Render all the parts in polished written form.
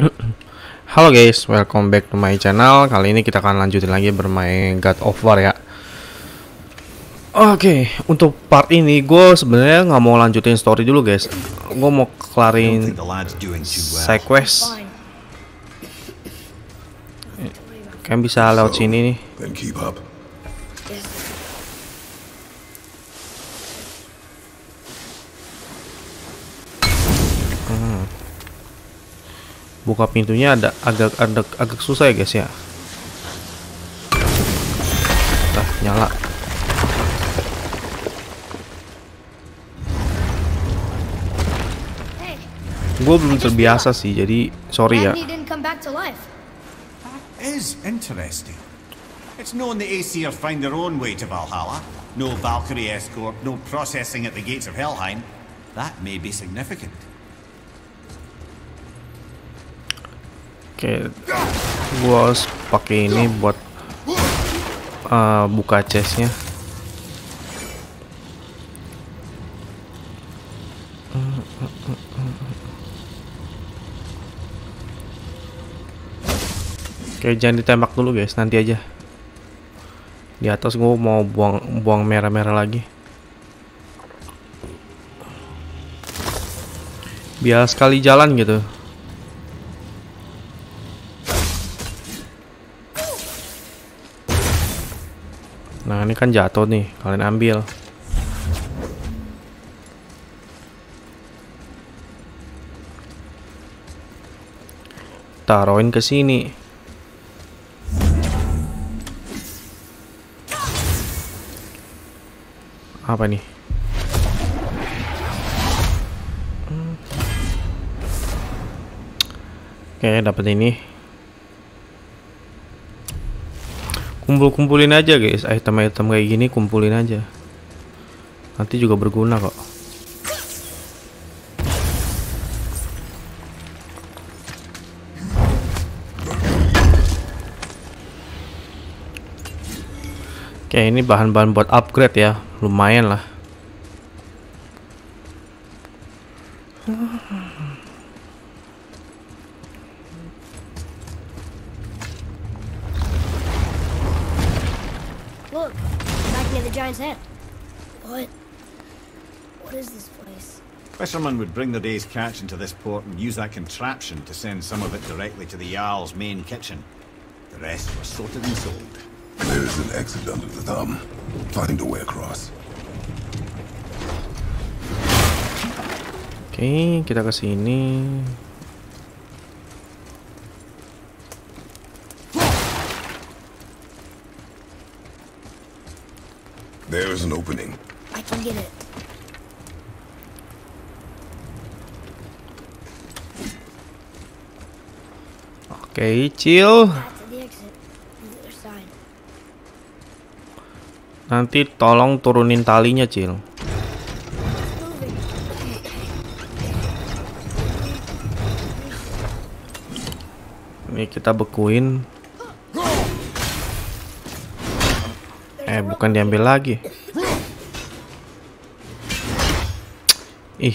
Halo guys, welcome back to my channel. Kali ini kita akan lanjutin lagi bermain God of War ya. Oke, untuk part ini gue sebenarnya nggak mau lanjutin story dulu guys. Gue mau kelarin side quest. Kan bisa lewat sini nih. Buka pintunya agak susah ya guys ya. Nyala. Gue belum terbiasa sih, jadi sorry ya. Is interesting. It's known the Aesir find their own way to Valhalla. No Valkyrie escort, no processing at the gates of Helheim. That may be significant. Oke, gue harus pakai ini buat buka chestnya. Oke, jangan ditembak dulu guys, nanti aja. Di atas gue mau buang merah-merah lagi. Biar sekali jalan gitu. Nah, ini kan jatuh nih, kalian ambil. Taruhin ke sini. Apa nih? Oke, dapat ini. Kumpulin aja guys, item-item kayak gini kumpulin aja. Nanti juga berguna kok. Oke, ini bahan-bahan buat upgrade ya, lumayan lah. Look, back near the giant's head. What is this place? Fishermen would bring their day's catch into this port and use that contraption to send some of it directly to the Jarl's main kitchen. The rest was sorted and sold. There is an exit under the thumb. Find a way across. Oke, kita ke sini. There is an opening. I can get it. Oke, chill. That's the exit on the other side. Nanti tolong turunin talinya, Cil. Moving. Ini kita bekuin. Bukan diambil lagi. Ih.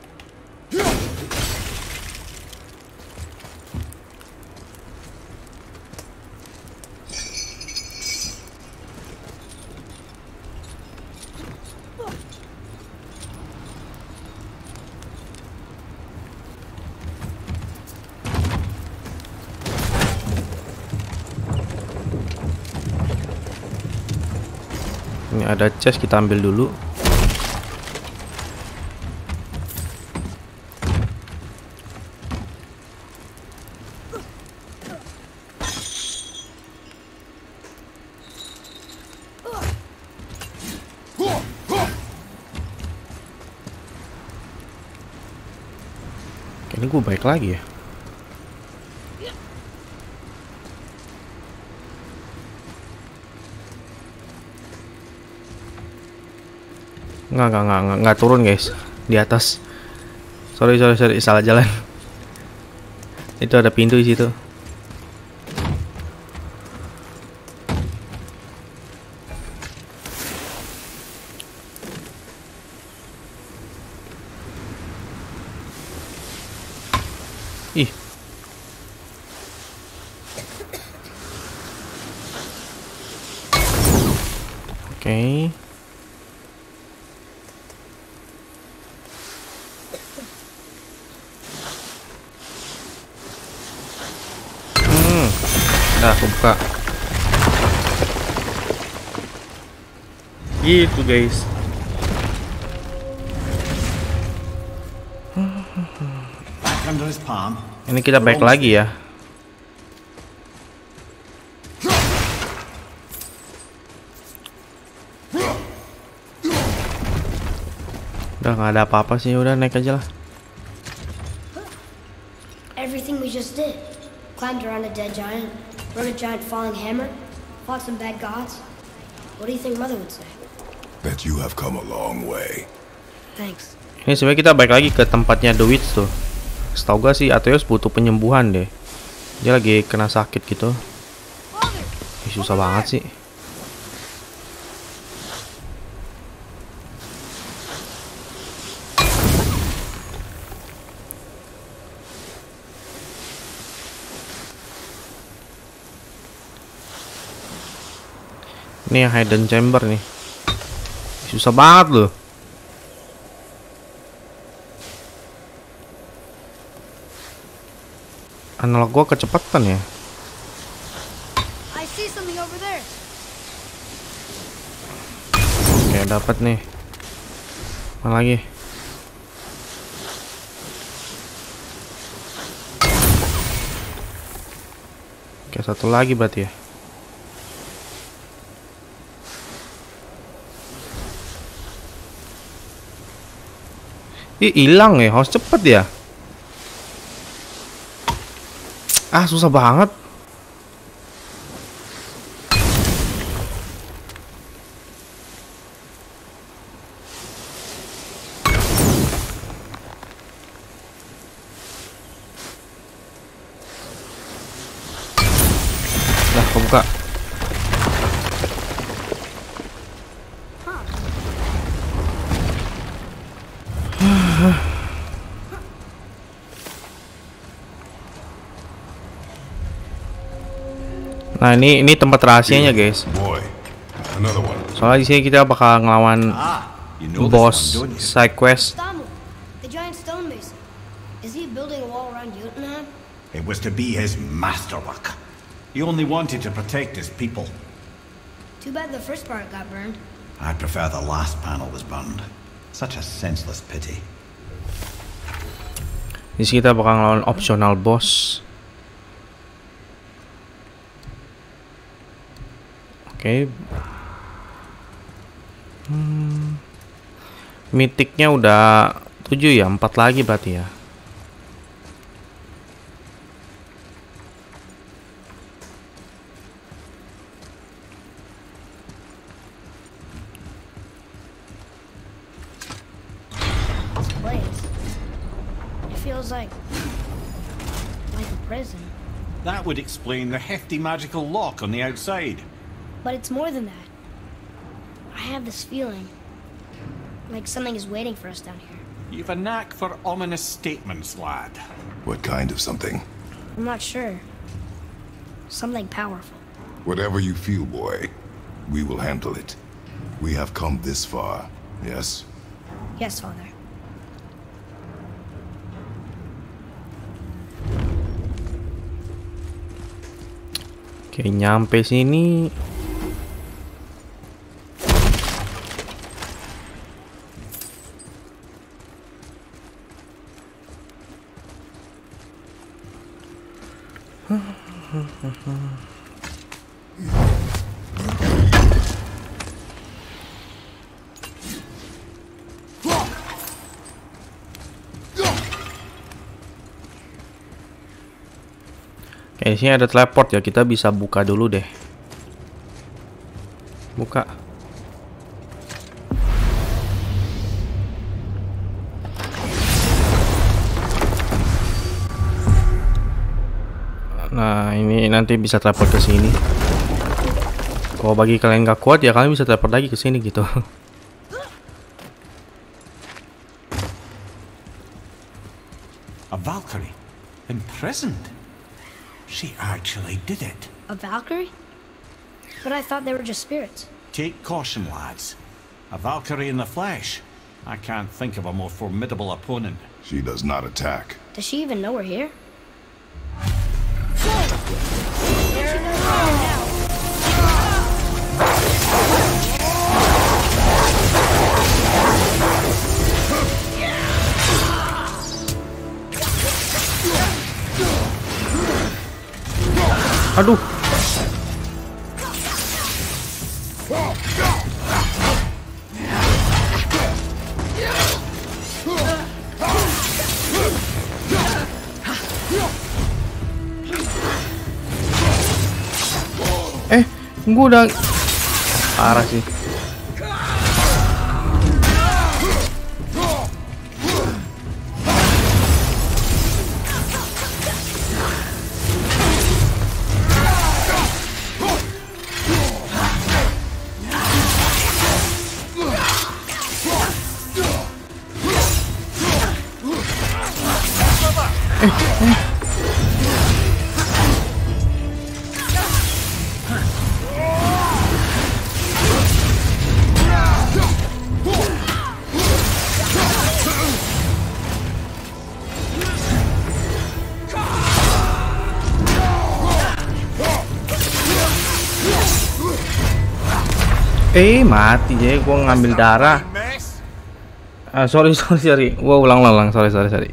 Ini ada chest, kita ambil dulu. Ini gue baik lagi ya. Nggak turun guys, di atas. Sorry, salah jalan. Itu ada pintu di situ. Oke. Nah, aku buka. Gitu guys. Back under his palm. Ini kita back lagi ya. Udah nggak ada apa-apa sih, udah naik aja lah. Everything we just did. Climbed around a dead giant, rode a giant falling hammer, fought some bad gods. What do you think Mother would say? Bet you have come a long way. Thanks. Ini sebenarnya kita balik lagi ke tempatnya The Witch tuh. Setahu gak sih Atreus butuh penyembuhan deh. Dia lagi kena sakit gitu. Susah banget sih. Ini yang hidden chamber nih. Susah banget loh. Analog gua kecepatan ya. I see something over there. Oke, dapat nih. Mana lagi? Oke, satu lagi berarti ya. Ih, hilang ya, harus cepet ya. Ah, susah banget. Nah, kebuka. Nah, ini tempat rahasianya, guys. Boy, another one. Soalnya di sini kita bakal ngelawan You know this bos one, don't you? side quest. Stamu, the giant stonemason. Is he building a wall around Jotunheim? It was to be his masterwork. He only wanted to protect his people. Too bad the first part got burned. I prefer the last panel was burned. Such a senseless pity. Di sini kita bakal ngelawan optional boss. Oke. Mythicnya udah 7 ya, 4 lagi berarti ya. This place. It feels like a prison. That would explain the hefty magical lock on the outside. But it's more than that. I have this feeling like something is waiting for us down here. You've a knack for ominous statements, lad. What kind of something? I'm not sure. Something powerful. Whatever you feel, boy, we will handle it. We have come this far, yes? Yes, Father. Oke, nyampe sini. Oke, di sini ada teleport ya, kita bisa buka dulu deh. Buka. Nah, ini nanti bisa teleport ke sini. Kalau bagi kalian nggak kuat ya kalian bisa teleport lagi ke sini gitu. A Valkyrie? Imprisoned? She actually did it. A Valkyrie? But I thought they were just spirits. take caution, lads. A Valkyrie in the flesh. I can't think of a more formidable opponent. She does not attack. Does she even know we're here? Aduh. Gua udah parah sih. Mati ya, gua ngambil darah. Sorry. Gua ulang. Sorry.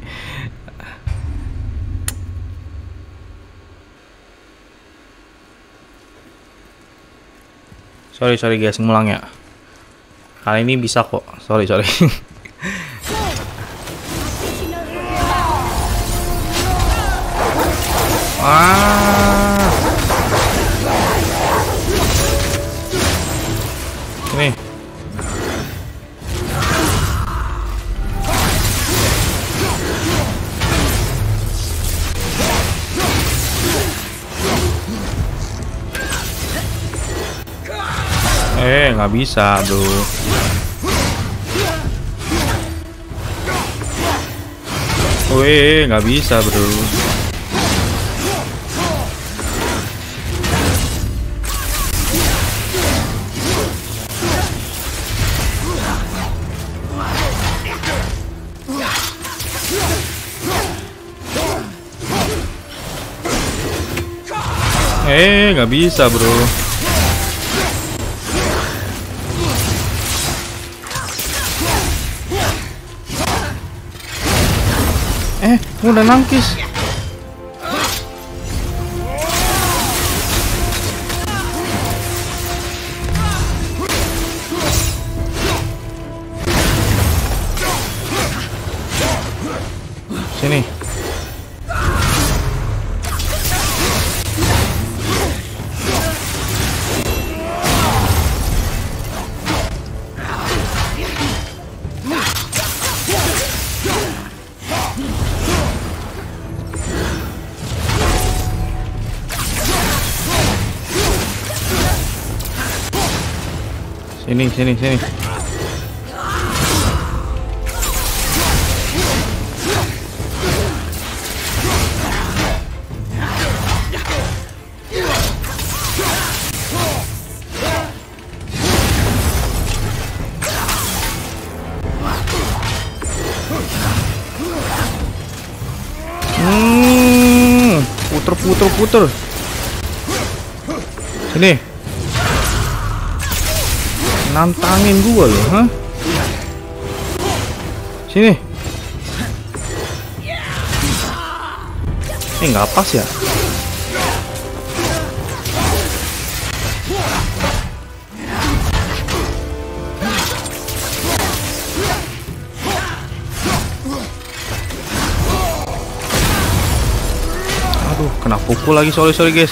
Sorry guys, ngulang ya. Kali ini bisa kok. Sorry. Ini. Nggak bisa, bro. Nggak bisa, bro. Nggak bisa, bro. Udah nangkis. Sini. Sini. Puter. Sini. Nantangin gua loh, hah? Sini. Nggak pas ya? Aduh, kena pukul lagi. Sorry guys.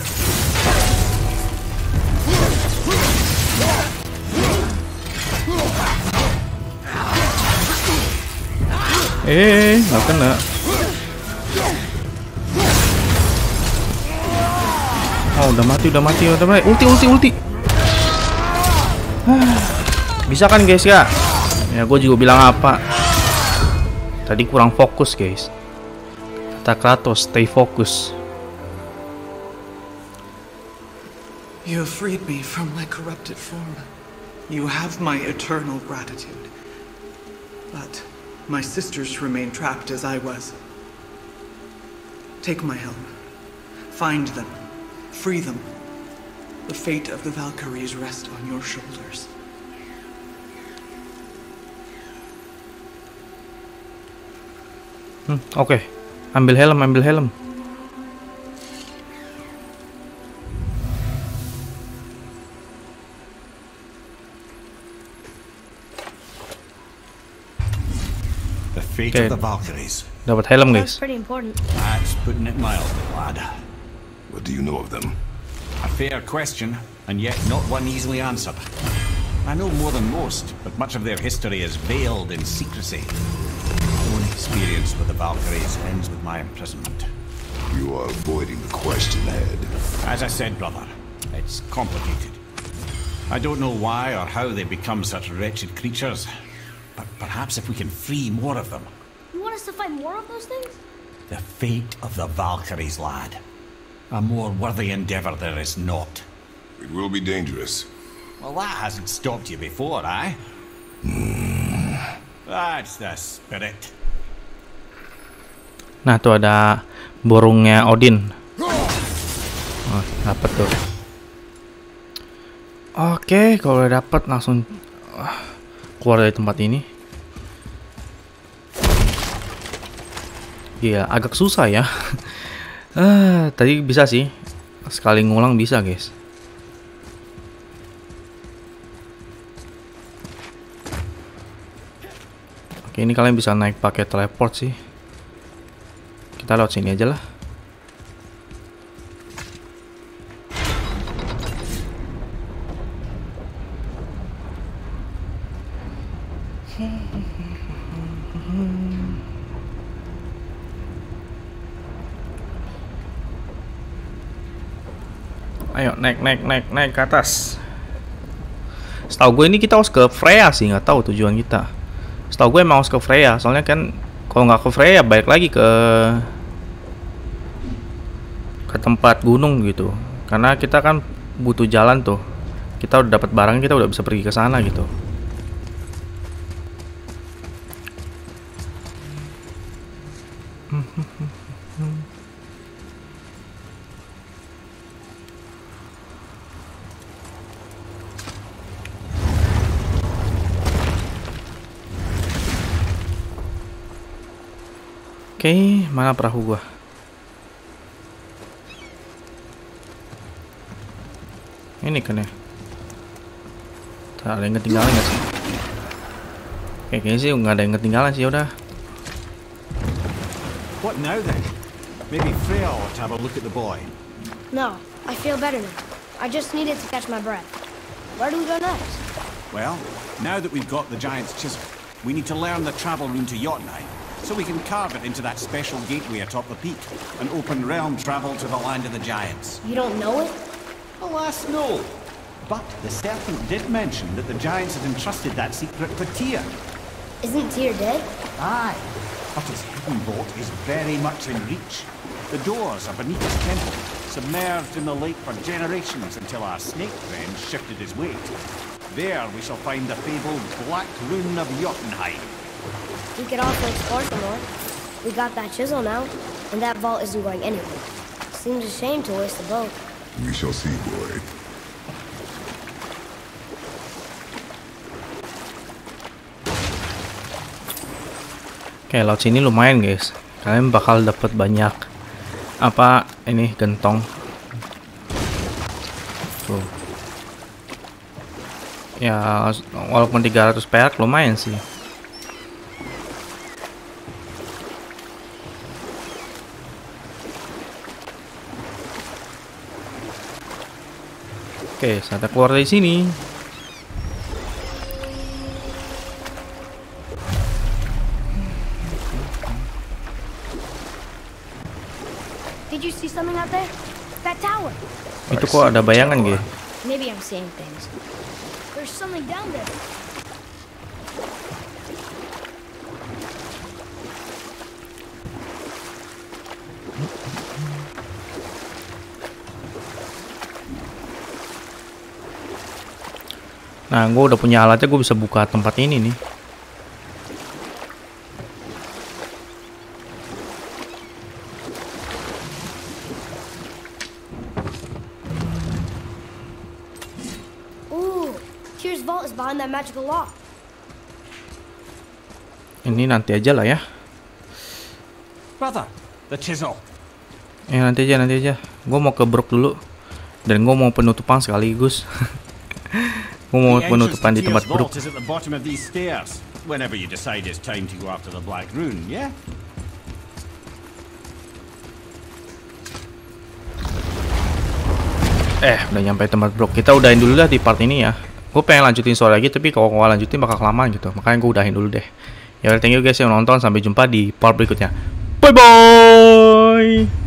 Nggak kena. Oh, udah mati. Ulti. Bisa kan guys ya? Ya gue juga bilang apa? Tadi kurang fokus guys. Kata Kratos, stay fokus. You have freed me from my corrupted form. You have my eternal gratitude. But my sisters remain trapped as I was. Take my helm. Find them. Free them. The fate of the Valkyries rests on your shoulders. Oke. Ambil helm, ambil helm. The fate Okay. of the Valkyries. Dapat helm, That's guys. pretty important. That's putting it mildly, lad. What do you know of them? A fair question, and yet not one easily answered. I know more than most, but much of their history is veiled in secrecy. My own experience with the Valkyries ends with my imprisonment. You are avoiding the question, Ed. As I said, brother, it's complicated. I don't know why or how they become such wretched creatures, but perhaps if we can free more of them. You want us to fight more of those things? The fate of the Valkyries, lad. A more worthy endeavor there is not. It will be dangerous. Well, that hasn't stopped you before, eh? That's the spirit. Nah, tuh ada burungnya Odin. Oh, dapat tuh. Oke, kalau udah dapat langsung keluar dari tempat ini. Iya, agak susah ya. Tadi bisa sih. Sekali ngulang bisa, guys. Oke, ini kalian bisa naik pakai teleport sih. Kita lewat sini aja lah. Ayo naik ke atas. Setahu gue ini kita harus ke Freya sih, nggak tahu tujuan kita. Setahu gue emang harus ke Freya, soalnya kan kalau nggak ke Freya balik lagi ke tempat gunung gitu. Karena kita kan butuh jalan tuh. Kita udah dapat barang, kita udah bisa pergi ke sana gitu. Oke, mana perahu gua? Ini kan ya. Tak ada yang ketinggalan nggak sih? Oke, kayaknya sih nggak ada yang ketinggalan sih, udah. What now then? Maybe Freya ought to have a look at the boy. No, I feel better now. I just needed to catch my breath. Where do we go next? Well, now that we've got the giant's chisel, we need to learn the travel rune to Jotunheim, so we can carve it into that special gateway atop the peak, and open realm travel to the land of the giants. You don't know it? Alas, no. But the serpent did mention that the giants had entrusted that secret to Tyr. Isn't Tyr dead? Aye, but his hidden vault is very much in reach. The doors are beneath his temple, submerged in the lake for generations until our snake friend shifted his weight. There we shall find the fabled Black Rune of Jotunheim. We could also explore some more. We got that chisel now, and that vault isn't going anywhere. Seems a shame to waste the boat. We shall see, boy. Oke, laut sini lumayan, guys. Kalian bakal dapat banyak apa ini gentong. Tuh. Ya, walaupun 300 perak lumayan sih. Oke, saatnya keluar dari sini. Did you see something out there? That tower. Itu kok ada bayangan, gitu. Maybe I'm seeing things. There's something down there. Nah, gue udah punya alatnya, gue bisa buka tempat ini nih. Ooh, Tyr's vault is behind that magical lock. Ini nanti aja lah ya. Brother, the chisel. Ya nanti aja. Gue mau ke Brok dulu. Dan gue mau penutupan sekaligus. Gue mau penutupan di tempat Brok. Is at the bottom of these stairs. Whenever you decide it's time to go after the Black Rune, yeah? Udah nyampe tempat Brok. Kita udahin dulu lah di part ini ya. Gue pengen lanjutin story lagi, tapi kalau gue lanjutin bakal kelamaan gitu. Makanya gue udahin dulu deh. Ya, thank you guys yang nonton. Sampai jumpa di part berikutnya. Bye bye.